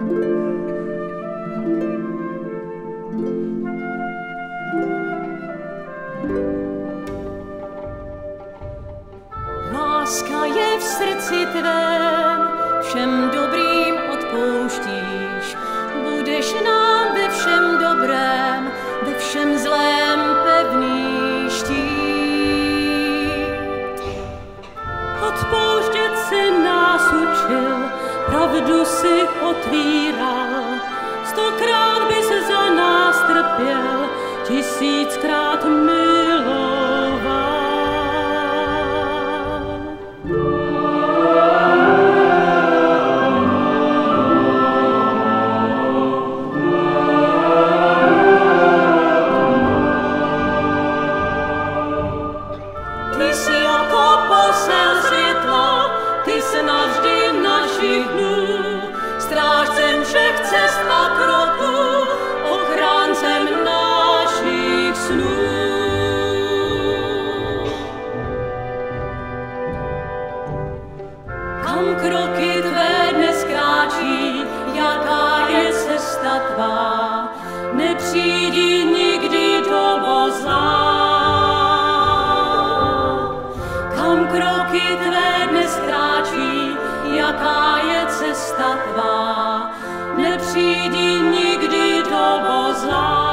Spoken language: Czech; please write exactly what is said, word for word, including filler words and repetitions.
Láska je v srdci tvém, všem dobrým odpouštíš. Budeš nám ve všem dobrém, ve všem zlém pevný štít. Odpouštět si nás učil, pravdu si otvíral. Stokrát bys za nás trpěl, tisíckrát miloval. Ty jsi jako posel světla, ty jsi navždy našich dnů, strážcem všech cest a kroků, ochráncem našich snů. Kam kroky tvé dnes kráčí, jaká je cesta tvá, nepřijdi nikdy do vozla. Kam kroky tvé dnes kráčí, jaká je cesta tvá, nepřijdi nikdy do vozla.